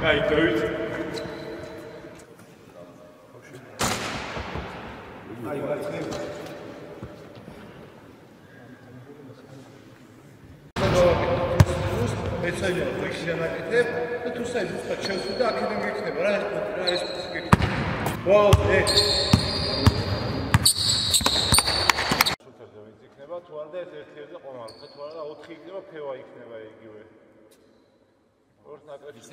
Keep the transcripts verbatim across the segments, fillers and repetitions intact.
აი, დავით. აი, ვარცხნები. მეცაია ვიქში ანაკეთებ და თუ საერთოდ უცხო შევსვი და აქედან გიქნება რა ეს რა ეს გიქნება. ვაუ, ე. სულთაზე ვინც იქნება, თუ არა და ერთ-ერთი ყომალი, თუ არა და ოთხი იქნება, ფევა იქნება იგივე. ორ ნაკლებში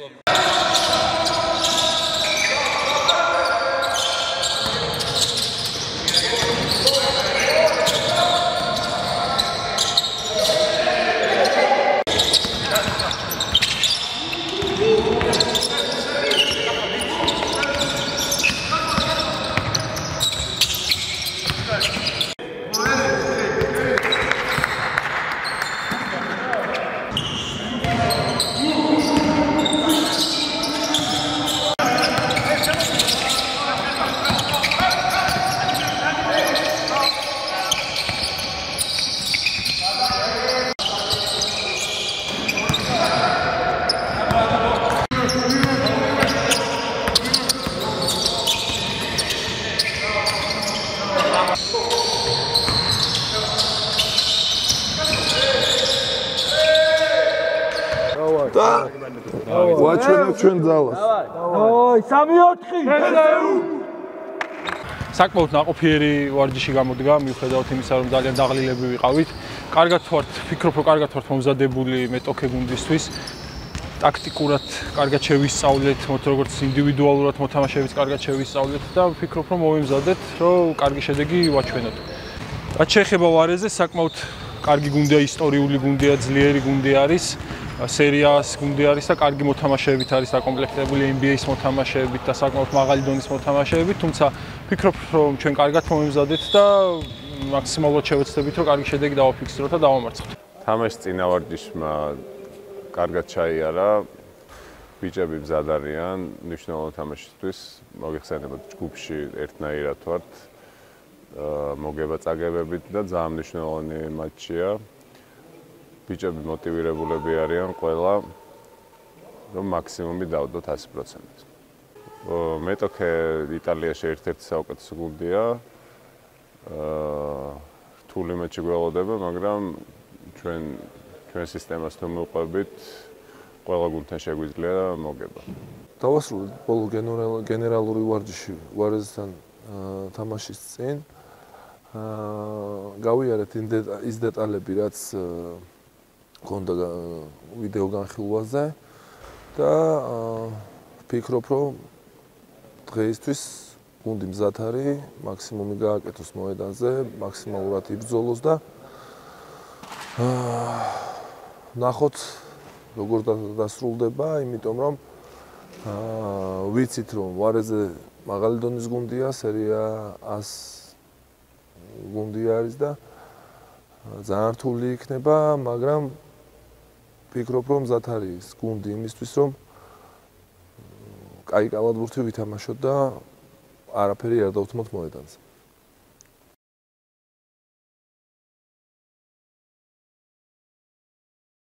ვაჩვენებ ჩვენ ძალას. ოი, სამი ოთხი. საკმაოდ ნაყოფიერი ვარჯიში გამოდგა, მიუხედავად იმისა, რომ ძალიან დაღლილები ვიყავით. კარგად ვართ, ვფიქრობ, რომ კარგად ვართ მომზადებული მეტოქე გუნდისთვის. ტაქტიკურად კარგად შევისწავლეთ, როგორც ინდივიდუალურად მოთამაშეებს კარგად შევისწავლეთ და ვფიქრობ, რომ მოვიმზადეთ, რომ კარგი შედეგი ვაჩვენოთ. რაც შეეხება ვარეზეს, საკმაოდ კარგი გუნდია, ისტორიული გუნდია, ძლიერი გუნდი არის. სერიას გუნდი არის და კარგი მოთამაშეებით არის დაკომპლექტებული N B A-ის მოთამაშეებით და საკმაოდ მაღალი დონის მოთამაშეებით, თუმცა ვფიქრობ, რომ ჩვენ კარგად მომიმზადეთ და მაქსიმალურად შევეცდებით, რომ კარგი შედეგი დავაფიქსიროთ და დავამარცხოთ. თამაშის წინა ვარჯიშმა კარგად ჩაიარა, ბიჭები მზად არიან მნიშვნელოვანი თამაშისთვის, მოგეხსენებათ ჯგუფში ერთნაირად ვართ, მოგება-წაგებებით და ძალიან მნიშვნელოვანი მატჩია. ბიჭები მოტივირებულები არიან ყველა, რომ მაქსიმუმი დავდოთ ასი პროცენტი. მეტოქე იტალიაში ერთ-ერთი საუკეთესო გუნდია. რთული მატჩი გველოდება, მაგრამ ჩვენ ჩვენ სისტემას თუ მივყვებით, ყველა გუნდთან შეგვიძლია მოგება. დავასრულეთ ბოლო გენერალური ვარჯიში ვარეზესთან თამაშის წინ. გავიარეთ ის დეტალები, რაც გონდა ვიდეო განხილვაზე და ვფიქრობ, რომ დღეისთვის გუნდი მზად არის, მაქსიმუმი გააკეთოს მოედანზე, მაქსიმალურად იბრძოლოს და ნახოთ როგორ დასრულდება, იმიტომ რომ ვიცით, რომ ვარეზე მაღალი დონის გუნდია, სერია ას გუნდი არის და ძალიან რთული იქნება, მაგრამ ვფიქრობ, რომ მზად არის გუნდი იმისთვის, რომ კაი კალათბურთი ვითამაშოთ და არაფერი არ დავთმოთ მოედანზე.